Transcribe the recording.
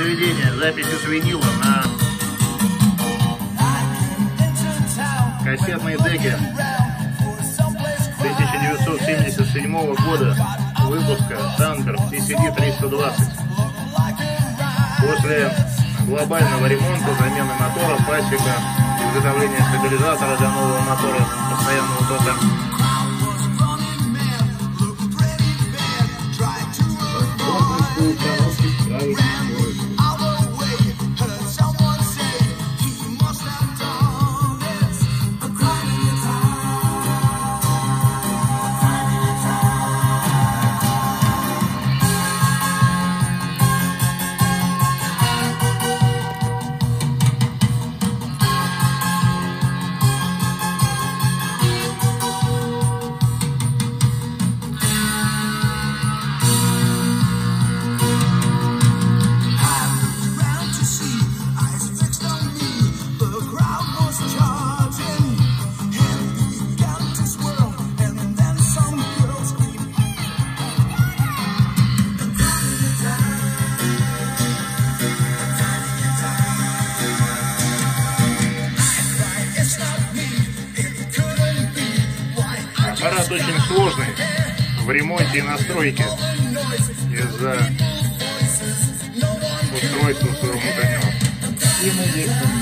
произведение, записи с винила на кассетной деке 1977 года выпуска Танберг TCD-320. После глобального ремонта, замены мотора, пасека, изготовления стабилизатора для нового мотора постоянного тока, аппарат очень сложный в ремонте и настройке из-за устройства своего внутреннего.